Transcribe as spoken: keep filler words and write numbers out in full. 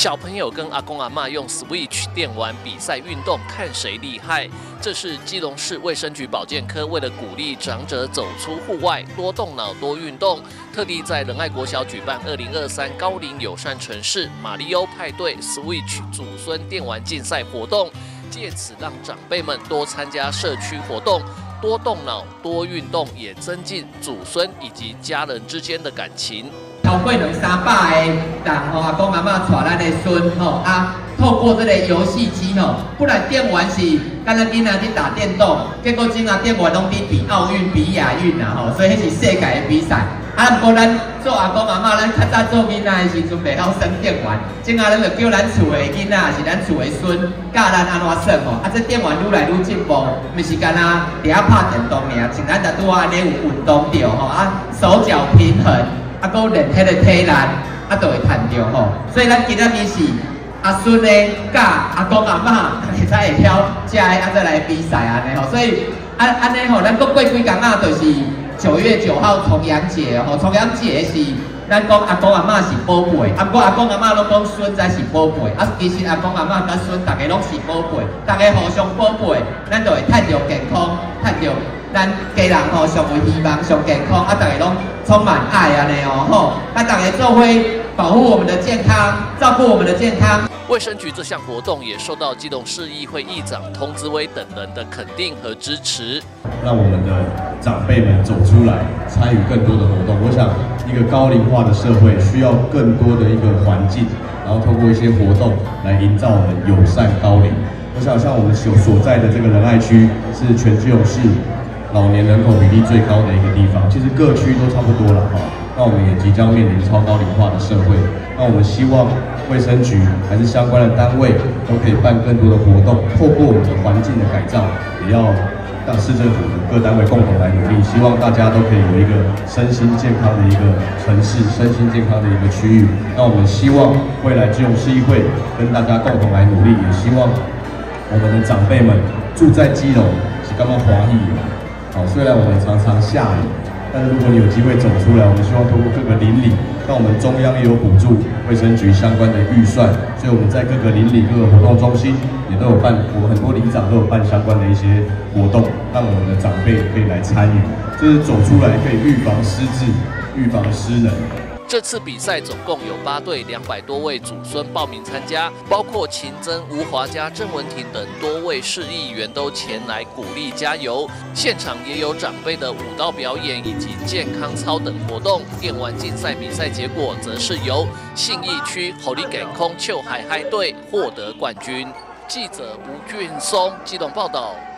小朋友跟阿公阿嬷用 Switch 电玩比赛运动，看谁厉害。这是基隆市卫生局保健科为了鼓励长者走出户外，多动脑、多运动，特地在仁爱国小举办二零二三高龄友善城市马里欧派对 Switch 祖孙电玩竞赛活动，借此让长辈们多参加社区活动。 多动脑、多运动，也增进祖孙以及家人之间的感情。 超过两三百个人吼，阿公阿嬷带咱的孙吼啊，透过这个游戏机吼，本来电玩是敢若囡仔去打电动，结果今仔电玩拢比比奥运、比亚运啦吼，所以迄是世界的比赛。啊，不过咱做阿公阿嬷，咱较早做囡仔的时阵袂晓耍电玩，今仔咱就叫咱厝的囡仔，是咱厝的孙，教咱安怎耍吼。啊，这电玩愈来愈进步，毋是干那伫遐拍电动尔，像咱逐拄安尼有运动着吼，啊手脚平衡，啊搁练迄个体力，啊就会趁着吼。所以咱今仔日是阿孙咧教阿公阿嬷，会使会晓食的，啊再来比赛安尼吼。所以安安尼吼，咱搁过几工仔就是。 九月九号重阳节吼，重阳节是咱讲阿公阿嬷是宝贝，啊不过阿公阿嬷拢讲孙才是宝贝，啊其实阿公阿嬷甲孙大家拢是宝贝，大家互相宝贝，咱就会趁着健康，趁着咱家人吼上有希望、上健康，啊大家拢充满爱安尼哦吼，啊大家做伙保护我们的健康，照顾我们的健康。 卫生局这项活动也受到基隆市议会议长童子威等人的肯定和支持， 让我们的长辈们走出来，参与更多的活动。我想，一个高龄化的社会需要更多的一个环境，然后透过一些活动来营造我们友善高龄。我想，像我们所所在的这个仁爱区是全基隆市老年人口比例最高的一个地方，其实各区都差不多了哈。那我们也即将面临超高龄化的社会，那我们希望。 卫生局还是相关的单位都可以办更多的活动，透过我们的环境的改造，也要让市政府的各单位共同来努力。希望大家都可以有一个身心健康的一个城市，身心健康的一个区域。那我们希望未来基隆市议会跟大家共同来努力，也希望我们的长辈们住在基隆是刚刚华裔的。好，虽然我们常常下雨。 但是如果你有机会走出来，我们希望通过各个邻里，像我们中央也有补助卫生局相关的预算，所以我们在各个邻里、各个活动中心也都有办，我们很多里长都有办相关的一些活动，让我们的长辈可以来参与，就是走出来可以预防失智、预防失能。 这次比赛总共有八队，两百多位祖孙报名参加，包括秦真、吴华嘉、郑文婷等多位市议员都前来鼓励加油。现场也有长辈的舞蹈表演以及健康操等活动。电玩竞赛比赛结果则是由信义区火力给空秋海嗨队获得冠军。记者吴俊松基隆报道。